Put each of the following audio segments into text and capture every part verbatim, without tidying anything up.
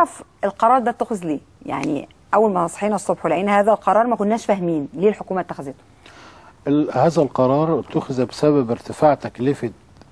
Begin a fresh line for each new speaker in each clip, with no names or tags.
نعرف القرار ده اتخذ ليه؟ يعني اول ما صحينا الصبح ولقينا هذا القرار ما كناش فاهمين ليه الحكومه اتخذته.
هذا القرار اتخذ بسبب ارتفاع تكلفه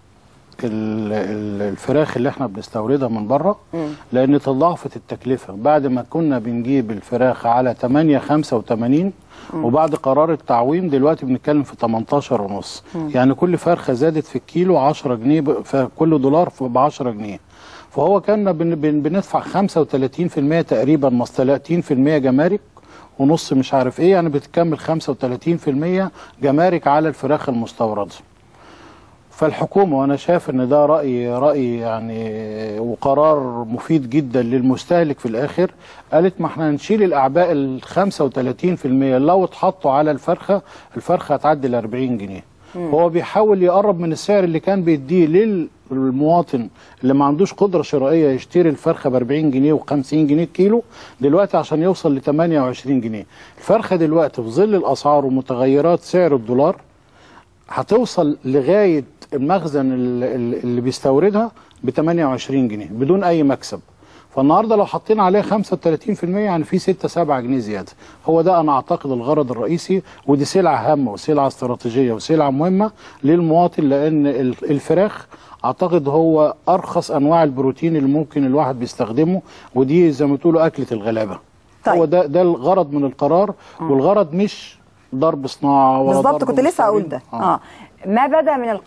الفراخ اللي احنا بنستوردها من بره، لان تضاعفت التكلفه بعد ما كنا بنجيب الفراخ على ثمانية خمسة وثمانين وبعد قرار التعويم دلوقتي بنتكلم في ثمانية عشر ونص. يعني كل فرخه زادت في الكيلو عشرة جنيه، فكل دولار ب عشرة جنيه. فهو كنا بن بن بندفع خمسة وثلاثين في المية تقريبا نص ثلاثين في المية جمارك ونص مش عارف ايه، يعني بتكمل خمسة وثلاثين في المية جمارك على الفراخ المستورده. فالحكومه وانا شايف ان ده راي راي يعني وقرار مفيد جدا للمستهلك في الاخر، قالت ما احنا نشيل الاعباء ال خمسة وثلاثين في المية لو اتحطوا على الفرخه، الفرخه هتعدي ال أربعين جنيه. هو بيحاول يقرب من السعر اللي كان بيديه للمواطن اللي ما عندوش قدره شرائيه يشتري الفرخه ب أربعين جنيه وخمسين جنيه الكيلو، دلوقتي عشان يوصل ل ثمانية وعشرين جنيه. الفرخه دلوقتي في ظل الاسعار ومتغيرات سعر الدولار هتوصل لغايه المخزن اللي بيستوردها ب ثمانية وعشرين جنيه بدون اي مكسب. فالنهارده لو حطينا عليه خمسة وثلاثين في المية يعني في ستة سبعة جنيه زياده. هو ده انا اعتقد الغرض الرئيسي، ودي سلعه هامه وسلعه استراتيجيه وسلعه مهمه للمواطن، لان الفراخ اعتقد هو ارخص انواع البروتين اللي ممكن الواحد بيستخدمه، ودي زي ما تقولوا اكله الغلابه. طيب. هو ده ده الغرض من القرار، والغرض مش ضرب صناعه ولا
بالظبط، كنت لسه اقول ده. اه, آه. ما بدا من